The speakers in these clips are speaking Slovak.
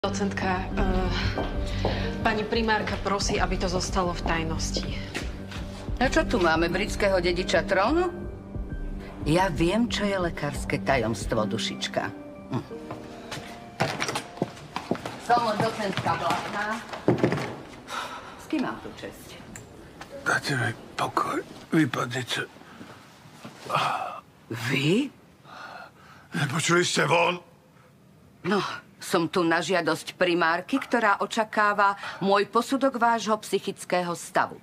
Docentka, pani primárka prosí, aby to zostalo v tajnosti. A čo tu máme, britského dediča trónu? Ja viem, čo je lekárske tajomstvo, dušička. Som docentka Blatná. S kým mám tu česť? Dáte mi pokoj, vypadnite. Vy? Nepočuli ste von? No, som tu na žiadosť primárky, ktorá očakáva môj posudok vášho psychického stavu.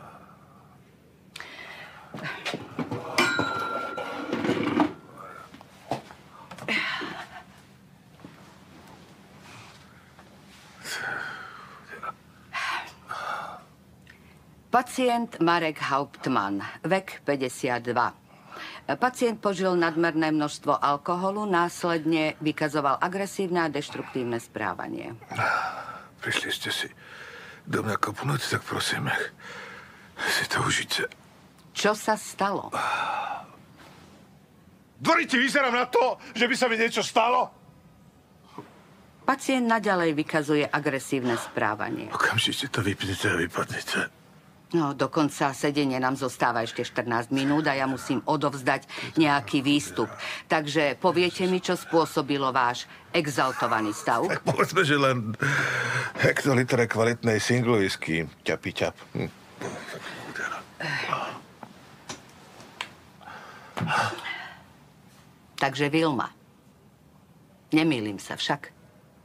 Pacient Marek Hauptmann, vek 52. Pacient požil nadmerné množstvo alkoholu, následne vykazoval agresívne a deštruktívne správanie. Prišli ste si do mňa kopnúť, tak prosím, si to užite. Čo sa stalo? Dvorite, vyzerám na to, že by sa mi niečo stalo? Pacient naďalej vykazuje agresívne správanie. Okamžite to vypnite a vypadnite. No, dokonca sedenie nám zostáva ešte 14 minút a ja musím odovzdať nejaký výstup. Takže poviete mi, čo spôsobilo váš exaltovaný stav? Tak povedzme, že len hektolitre kvalitnej single whisky. Ťapi ťap. Takže Vilma. Nemýlim sa však.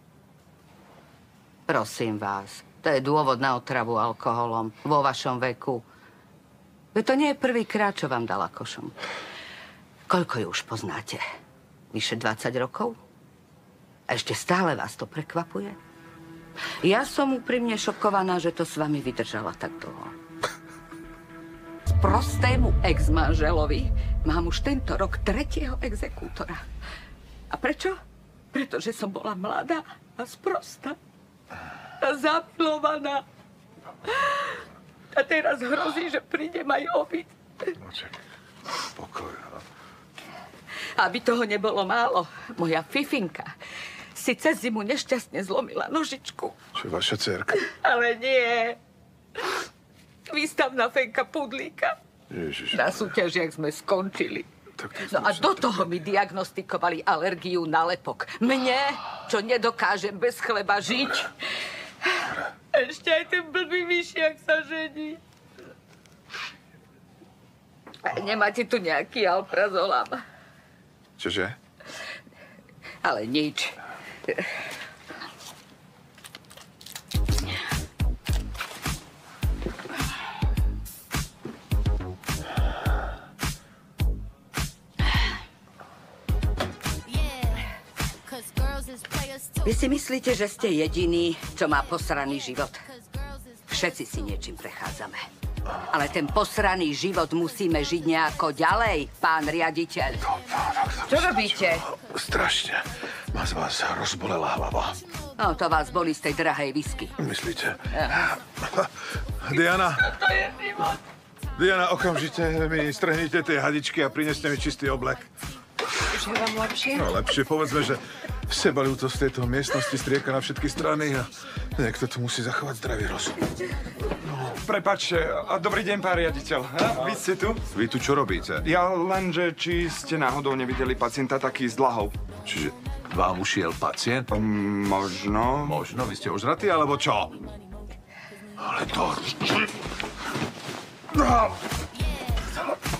Prosím vás. To je dôvod na otravu alkoholom vo vašom veku. Veď to nie je prvýkrát, čo vám dala košom. Koľko ju už poznáte? Vyše 20 rokov? A ešte stále vás to prekvapuje? Ja som úprimne šokovaná, že to s vami vydržala tak dlho. Prostému ex-manželovi mám už tento rok 3. exekútora. A prečo? Pretože som bola mladá a sprostá. A zamilovaná. A teraz hrozí, že prídem aj obyť. Pokoj. Aby toho nebolo málo, moja Fifinka si cez zimu nešťastne zlomila nožičku. Čo je vaša dcerka? Ale nie. Výstavná Fenka Pudlíka. Ježiš. Na súťažiach sme skončili. No a do toho mi diagnostikovali alergiu na lepok. Mne, čo nedokážem bez chleba žiť. Ešte aj ten blbý myšiak sa žení. Nemáte tu nejaký alprazolam? Čože? Ale nič. Vy si myslíte, že ste jediný, čo má posraný život? Všetci si niečím prechádzame. Ale ten posraný život musíme žiť nejako ďalej, pán riaditeľ. Čo robíte? Strašne. Ma z vás rozbolela hlava. No, to vás boli z tej drahej whisky. Myslíte? Diana. To je život. Diana, okamžite mi strhnite tie hadičky a prineste mi čistý oblek. Už je vám lepšie? No lepšie, povedzme, že sebalútosť z tejto miestnosti strieka na všetky strany a niekto tu musí zachovať zdravý rozum. Prepáčte, a dobrý deň, pán riaditeľ. Vy ste tu? Vy tu čo robíte? Ja len, že či ste náhodou nevideli pacienta taký s dlahou. Čiže vám ušiel pacient? Možno. Možno, vy ste ožratí, alebo čo? Ale to...